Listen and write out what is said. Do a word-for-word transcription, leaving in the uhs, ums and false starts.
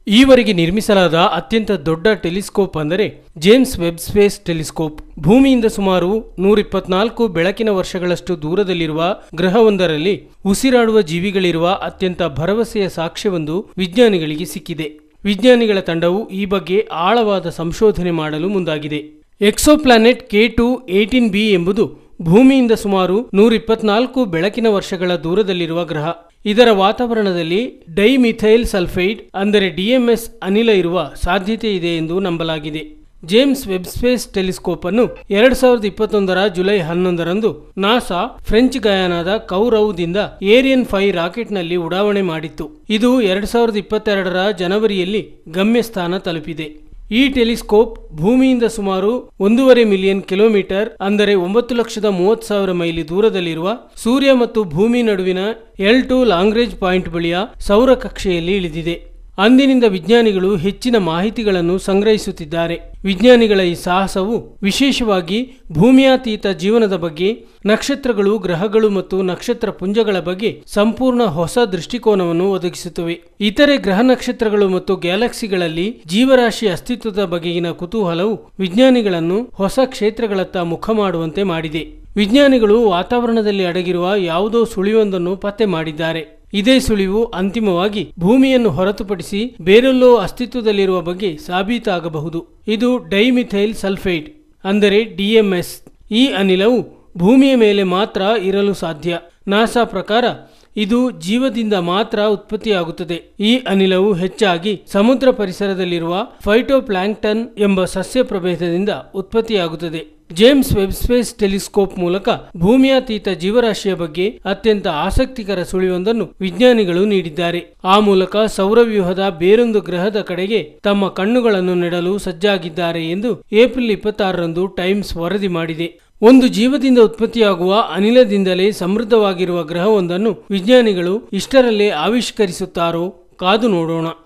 ಈವರೆಗೆ ನಿರ್ಮಿಸಲಾದ ಅತ್ಯಂತ ದೊಡ್ಡ ಟೆಲಿಸ್ಕೋಪ್ ಅಂದರೆ ಜೇಮ್ಸ್ ವೆಬ್ ಸ್ಪೇಸ್ ಟೆಲಿಸ್ಕೋಪ್. ಭೂಮಿಯಿಂದ ಸುಮಾರು ನೂರ ಇಪ್ಪತ್ನಾಲ್ಕು ಬೆಳಕಿನ ವರ್ಷಗಳಷ್ಟು ದೂರದಲ್ಲಿರುವ ಗ್ರಹವೊಂದರಲ್ಲಿ ಉಸಿರಾಡುವ ಜೀವಿಗಳಿರುವ ಅತ್ಯಂತ ಭರವಸೆಯ ಸಾಕ್ಷ್ಯವೊಂದು ವಿಜ್ಞಾನಿಗಳಿಗೆ ಸಿಕ್ಕಿದೆ. ವಿಜ್ಞಾನಿಗಳ ತಂಡವು ಈ ಬಗ್ಗೆ ಆಳವಾದ ಸಂಶೋಧನೆ ಮಾಡಲು ಮುಂದಾಗಿದೆ. Exoplanet K two eighteen B ಎಂಬುದು ಭೂಮಿಯಿಂದ ಸುಮಾರು ನೂರ ಇಪ್ಪತ್ನಾಲ್ಕು ಬೆಳಕಿನ ವರ್ಷಗಳ ದೂರದಲ್ಲಿರುವ ಗ್ರಹ. ಇದರ ವಾತಾವರಣದಲ್ಲಿ ಡೈಮಿಥೈಲ್ ಸಲ್ಫೈಡ್ ಅಂದರೆ ಡಿಎಂಎಸ್ ಅನಿಲ ಇರುವ ಸಾಧ್ಯತೆ ಇದೆ ಎಂದು ನಂಬಲಾಗಿದೆ. ಜೇಮ್ಸ್ ವೆಬ್ ಸ್ಪೇಸ್ ಟೆಲಿಸ್ಕೋಪ್ ಅನ್ನು ಎರಡ್ ಸಾವಿರದ ಇಪ್ಪತ್ತೊಂದರ ಜುಲೈ ಹನ್ನೊಂದರಂದು ನಾಸಾ ಫ್ರೆಂಚ್ ಗಯಾನಾದ ಕೌರೌದಿಂದ ಏರಿಯನ್ ಫೈವ್ ರಾಕೆಟ್ನಲ್ಲಿ ಉಡಾವಣೆ ಮಾಡಿತ್ತು. ಇದು ಎರಡ್ ಸಾವಿರದ ಇಪ್ಪತ್ತೆರಡರ ಜನವರಿಯಲ್ಲಿ ಗಮ್ಯಸ್ಥಾನ ತಲುಪಿದೆ. ಈ ಟೆಲಿಸ್ಕೋಪ್ ಭೂಮಿಯಿಂದ ಸುಮಾರು ಒಂದೂವರೆ ಮಿಲಿಯನ್ ಕಿಲೋಮೀಟರ್ ಅಂದರೆ ಒಂಬತ್ತು ಲಕ್ಷದ ಮೂವತ್ತು ಸಾವಿರ ಮೈಲಿ ದೂರದಲ್ಲಿರುವ ಸೂರ್ಯ ಮತ್ತು ಭೂಮಿ ನಡುವಿನ ಎಲ್ ಟು ಲಾಂಗ್ರೇಂಜ್ ಪಾಯಿಂಟ್ ಬಳಿಯ ಸೌರ ಕಕ್ಷೆಯಲ್ಲಿ ಇಳಿದಿದೆ. ಅಂದಿನಿಂದ ವಿಜ್ಞಾನಿಗಳು ಹೆಚ್ಚಿನ ಮಾಹಿತಿಗಳನ್ನು ಸಂಗ್ರಹಿಸುತ್ತಿದ್ದಾರೆ. ವಿಜ್ಞಾನಿಗಳ ಈ ಸಾಹಸವು ವಿಶೇಷವಾಗಿ ಭೂಮಿಯಾತೀತ ಜೀವನದ ಬಗ್ಗೆ, ನಕ್ಷತ್ರಗಳು, ಗ್ರಹಗಳು ಮತ್ತು ನಕ್ಷತ್ರ ಪುಂಜಗಳ ಬಗ್ಗೆ ಸಂಪೂರ್ಣ ಹೊಸ ದೃಷ್ಟಿಕೋನವನ್ನು ಒದಗಿಸುತ್ತವೆ. ಇತರೆ ಗ್ರಹ ನಕ್ಷತ್ರಗಳು ಮತ್ತು ಗ್ಯಾಲಕ್ಸಿಗಳಲ್ಲಿ ಜೀವರಾಶಿ ಅಸ್ತಿತ್ವದ ಬಗೆಗಿನ ಕುತೂಹಲವು ವಿಜ್ಞಾನಿಗಳನ್ನು ಹೊಸ ಕ್ಷೇತ್ರಗಳತ್ತ ಮುಖ ಮಾಡುವಂತೆ ಮಾಡಿದೆ. ವಿಜ್ಞಾನಿಗಳು ವಾತಾವರಣದಲ್ಲಿ ಅಡಗಿರುವ ಯಾವುದೋ ಸುಳಿವೊಂದನ್ನು ಪತ್ತೆ ಮಾಡಿದ್ದಾರೆ. ಇದೇ ಸುಳಿವು ಅಂತಿಮವಾಗಿ ಭೂಮಿಯನ್ನು ಹೊರತುಪಡಿಸಿ ಬೇರೆಲ್ಲೋ ಅಸ್ತಿತ್ವದಲ್ಲಿರುವ ಬಗ್ಗೆ ಸಾಬೀತಾಗಬಹುದು. ಇದು ಡೈಮಿಥೈಲ್ ಸಲ್ಫೈಡ್ ಅಂದರೆ ಡಿಎಂಎಸ್. ಈ ಅನಿಲವು ಭೂಮಿಯ ಮೇಲೆ ಮಾತ್ರ ಇರಲು ಸಾಧ್ಯ. ನಾಸಾ ಪ್ರಕಾರ ಇದು ಜೀವದಿಂದ ಮಾತ್ರ ಉತ್ಪತ್ತಿಯಾಗುತ್ತದೆ. ಈ ಅನಿಲವು ಹೆಚ್ಚಾಗಿ ಸಮುದ್ರ ಪರಿಸರದಲ್ಲಿರುವ ಫೈಟೋಪ್ಲಾಂಕ್ಟನ್ ಎಂಬ ಸಸ್ಯ ಪ್ರಭೇದದಿಂದ ಉತ್ಪತ್ತಿಯಾಗುತ್ತದೆ. ಜೇಮ್ಸ್ ವೆಬ್ ಸ್ಪೇಸ್ ಟೆಲಿಸ್ಕೋಪ್ ಮೂಲಕ ಭೂಮಿಯಾತೀತ ಜೀವರಾಶಿಯ ಬಗ್ಗೆ ಅತ್ಯಂತ ಆಸಕ್ತಿಕರ ಸುಳಿವೊಂದನ್ನು ವಿಜ್ಞಾನಿಗಳು ನೀಡಿದ್ದಾರೆ. ಆ ಮೂಲಕ ಸೌರವ್ಯೂಹದ ಬೇರೊಂದು ಗ್ರಹದ ಕಡೆಗೆ ತಮ್ಮ ಕಣ್ಣುಗಳನ್ನು ನೆಡಲು ಸಜ್ಜಾಗಿದ್ದಾರೆ ಎಂದು ಏಪ್ರಿಲ್ ಇಪ್ಪತ್ತಾರರಂದು ಟೈಮ್ಸ್ ವರದಿ ಮಾಡಿದೆ. ಒಂದು ಜೀವದಿಂದ ಉತ್ಪತ್ತಿಯಾಗುವ ಅನಿಲದಿಂದಲೇ ಸಮೃದ್ಧವಾಗಿರುವ ಗ್ರಹವೊಂದನ್ನು ವಿಜ್ಞಾನಿಗಳು ಇಷ್ಟರಲ್ಲೇ ಆವಿಷ್ಕರಿಸುತ್ತಾರೋ ಕಾದು ನೋಡೋಣ.